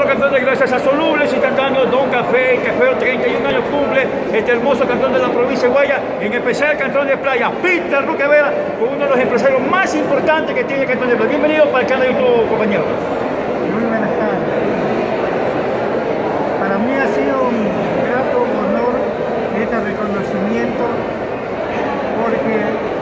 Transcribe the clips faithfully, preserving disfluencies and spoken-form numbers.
cantón de Gracias a Solubles y cantando Don Café, Café treinta y un años cumple este hermoso cantón de la provincia de Guaya, en especial el cantón de Playa, Peter Roquevela, uno de los empresarios más importantes que tiene el cantón de Playa. Bienvenido para el canal de YouTube, compañero. Muy buenas tardes. Para mí ha sido un grato honor este reconocimiento porque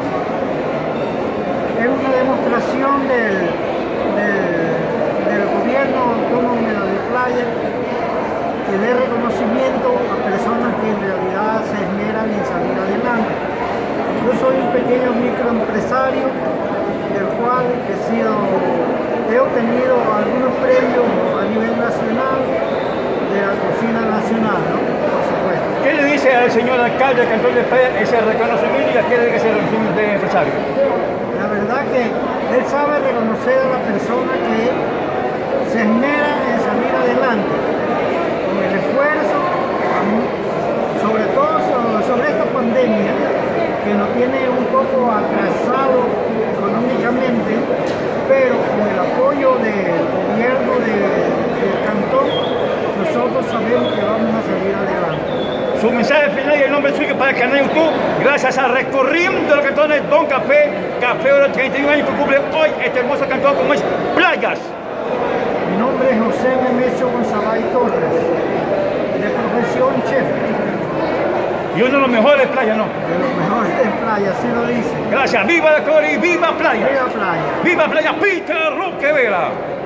es una demostración del, del, del gobierno autónomo de Playa que dé reconocimiento a personas que en realidad se esmeran en salir adelante. Yo soy un pequeño microempresario del cual he sido he obtenido algunos premios a nivel nacional de la cocina nacional, ¿no? Por supuesto. ¿Qué le dice al señor alcalde del cantón de Playa ese reconocimiento y a quién que ser el de empresario? La verdad que él sabe reconocer a la persona que se esmera en salir adelante con el esfuerzo, sobre todo sobre esta pandemia que nos tiene un poco atrasado económicamente, pero con el apoyo del gobierno de, del cantón, nosotros sabemos que vamos a salir adelante. Su mensaje final y el nombre suyo para el canal de YouTube, gracias a recorriendo los cantones Don Café, Café de los treinta y un años que cumple hoy este hermoso cantón como es Playas. Mi nombre es José Nemesio González Torres, de profesión chef. Y uno de los mejores Playas, ¿no? De los mejores de Playa, así lo dice. Gracias, viva la Cori, viva Playa. Viva Playa. Viva Playa, Peter Roquevela.